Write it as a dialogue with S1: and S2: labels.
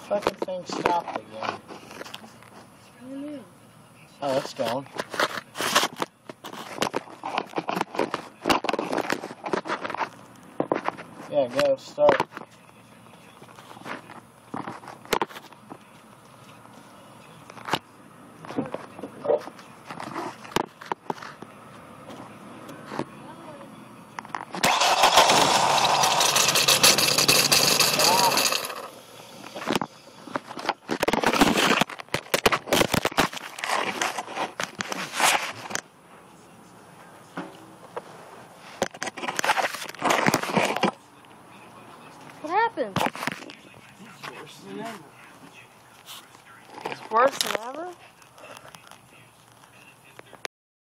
S1: Fucking thing stopped again. Oh, it's gone. Yeah, go, start.
S2: What happened?
S3: It's worse than ever.
S2: It's worse than ever?